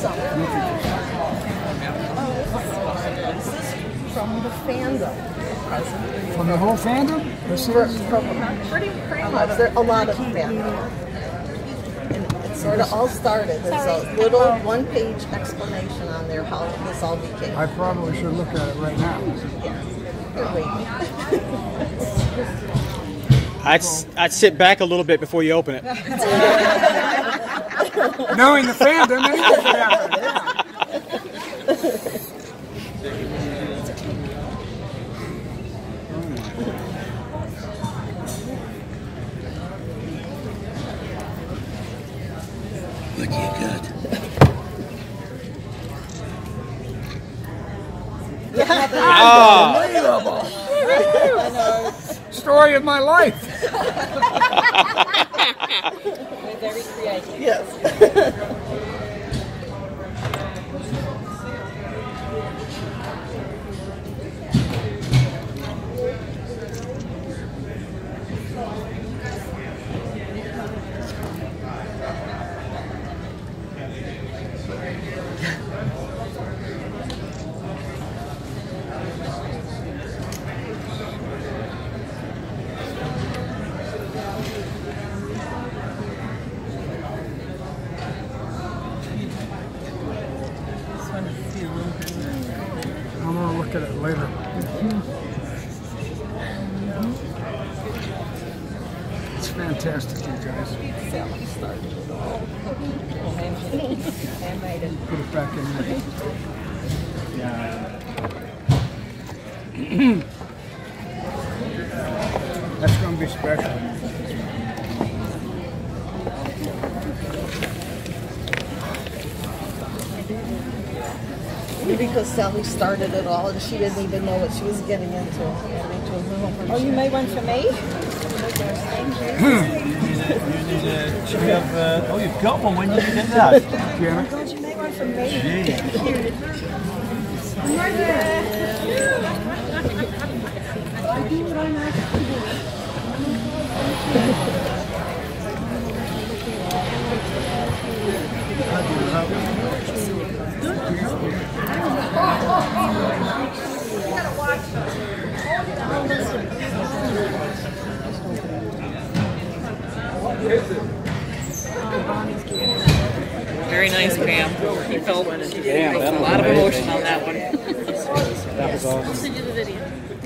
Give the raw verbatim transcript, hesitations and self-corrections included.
some. From the Fandom. From the whole fandom? This For, is from pretty, pretty much. There are a lot of Fandom. And it sort of all started. There's a little one-page explanation on there how this all became. I probably should look at it right now. Yeah. You're waiting. I'd, I'd sit back a little bit before you open it. Knowing the fandom, anything could happen. Yeah. What do you got? Unbelievable! Story of my life. We're very creative. Yes. I'm going to look at it later. It's fantastic, you guys. Sally started it all. Handmade it. Put it back in there. Yeah. That's going to be special. Because Sally started it all and she didn't even know what she was getting into. Oh, you made one for me? You have, uh, oh, you've got one. When did you get that? Yeah. God, you made one for me. Gee. Very nice, Pam. He felt, he Damn, felt that a was lot of amazing. emotion on that one. That was awesome. I'll send you the video.